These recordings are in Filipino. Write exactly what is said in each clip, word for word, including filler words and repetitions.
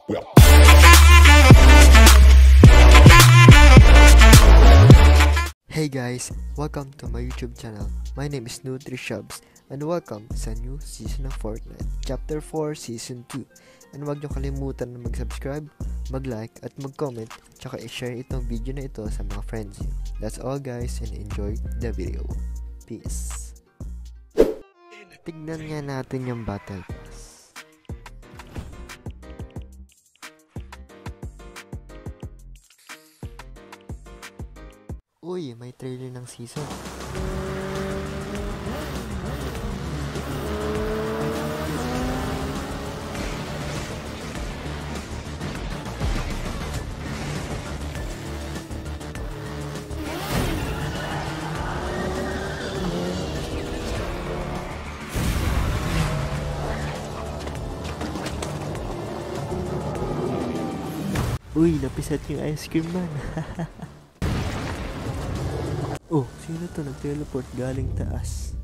Hey guys, welcome to my YouTube channel. My name is NutriShubs and welcome sa new season of Fortnite, Chapter four, Season two. And huwag niyo kalimutan na mag-subscribe, mag-like at mag-comment, tsaka i-share itong video na ito sa mga friends niyo. That's all guys, and enjoy the video. Peace. Tignan nga natin yung Battle Pass. Uy, may trailer ng season. Uy, napisat yung ice cream man. Oh, sino to nag-teleport galing taas?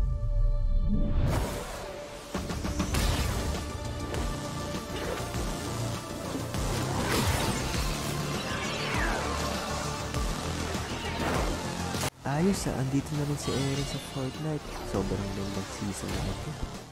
Ayos ah, andito na rin si Eren sa Fortnite. Sobrang gandang season na ito.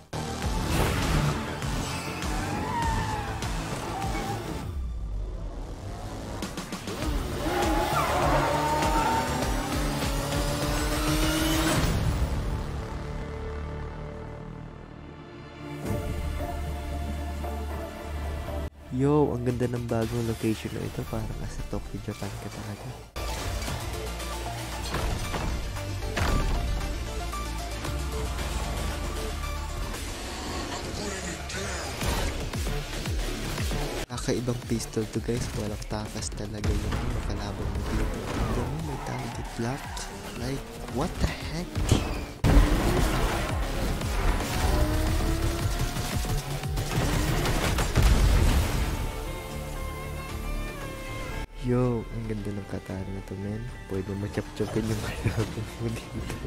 Yo, ang ganda ng bagong location na ito. Parang nasa Tokyo, Japan ka talaga. Kakaibang pistol to guys. Walang takas talaga yung makalabang mo dito. Hanggang mo may target lock. Like, what the heck? Yo, ang ganda ng katana na to, men. Pwede mo chop-chopin yung kalabang mo dito.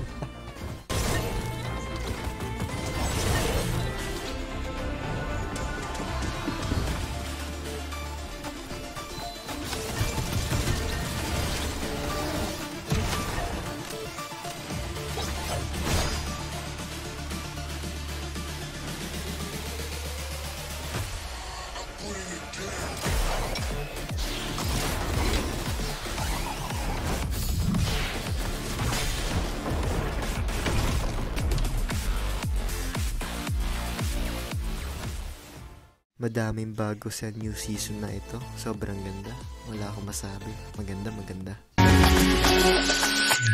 Madaming bago sa new season na ito. Sobrang ganda. Wala akong masabi. Maganda, maganda.